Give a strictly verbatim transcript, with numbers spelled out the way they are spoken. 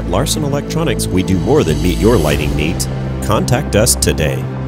Larson Electronics, we do more than meet your lighting needs. Contact us today.